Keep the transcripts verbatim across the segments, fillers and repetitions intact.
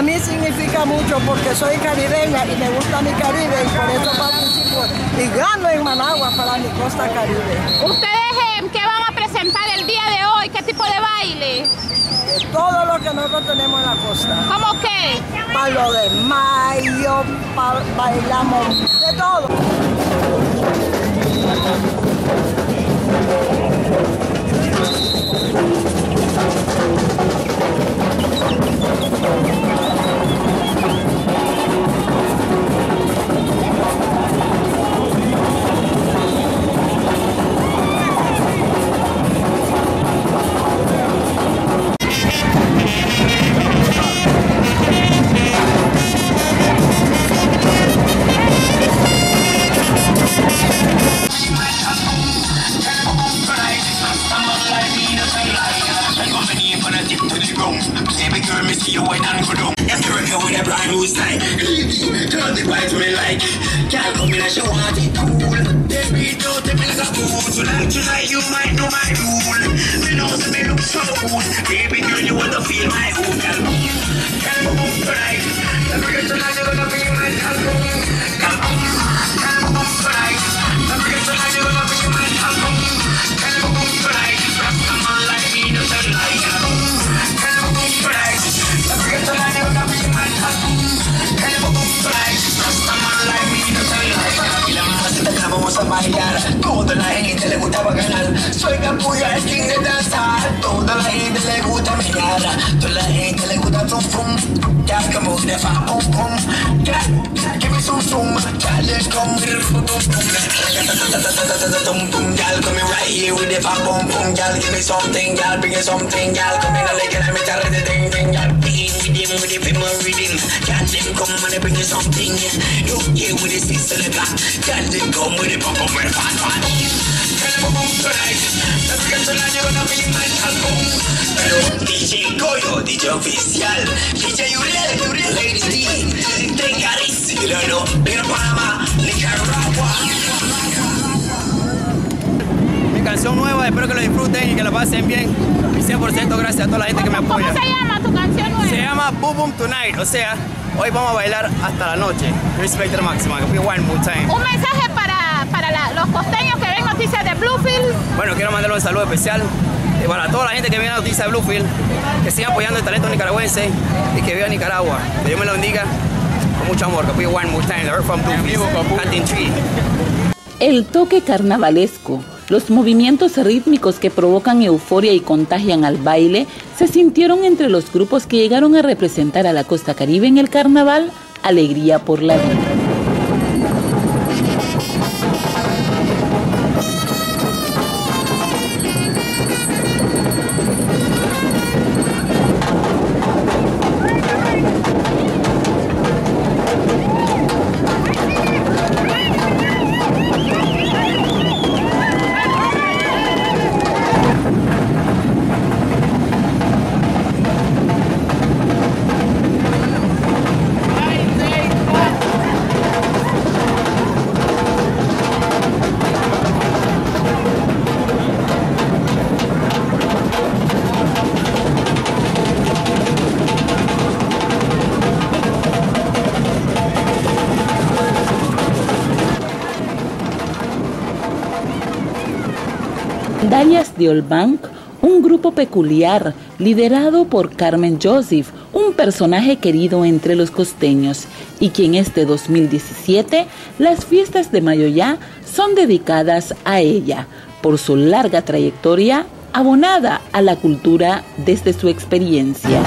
mí significa mucho porque soy caribeña y me gusta mi Caribe y por eso participo y gano en Managua para mi costa Caribe. ¿Ustedes eh, qué van a presentar el día de hoy? ¿Qué tipo de baile? De todo lo que nosotros tenemos en la costa. ¿Cómo qué? Palo de mayo, pa bailamos de todo. Vamos a bailar, toda la gente le gusta bacanar. Soy Capuya, el king de danzar. Toda la gente le gusta mirar. Toda la gente le gusta pum pum. Ya como de fa pum pum. Ya, give me some zoom. Ya let's come with it pum pum pum. Y'all coming right here with the fa pum pum. Y'all give me something, y'all bring me something. Y'all come in and like it, I'm tired of the ding ding. Y'all be in with them with the people reading. Y'all them come and they bring you something. You here with the sister the black. Y'all them come with the pop up with the fat fat. Can I boom tonight? Let's get tonight, you're gonna be my album. Pero D J Goyo, D J oficial, D J Uriel, Uriel, Lady D, Tengarísimo, no, pero Panamá, Nicaragua. Mi canción nueva, espero que lo disfruten y que la pasen bien. Y cien por ciento gracias a toda la gente que me apoya. ¿Cómo se llama tu canción nueva? Se llama Boom Boom Tonight, o sea, hoy vamos a bailar hasta la noche. Respect the máxima, que fue one more time. Un mensaje para, para la, los costeños que ven noticias de Bluefield. Bueno, quiero mandarle un saludo especial y para toda la gente que ve la noticia de Bluefield, que sigan apoyando el talento nicaragüense y que viva Nicaragua. Que Dios me lo bendiga con mucho amor. Que fue one more time. The Earth from Bluefield, Cutting Tree. El toque carnavalesco, los movimientos rítmicos que provocan euforia y contagian al baile, se sintieron entre los grupos que llegaron a representar a la costa caribe en el carnaval Alegría por la Vida. Dalias de Olbank, un grupo peculiar liderado por Carmen Joseph, un personaje querido entre los costeños, y quien este dos mil diecisiete las fiestas de Mayoyá son dedicadas a ella, por su larga trayectoria abonada a la cultura desde su experiencia.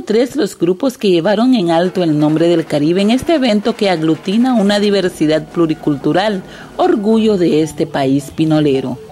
Fueron tres los grupos que llevaron en alto el nombre del Caribe en este evento que aglutina una diversidad pluricultural, orgullo de este país pinolero.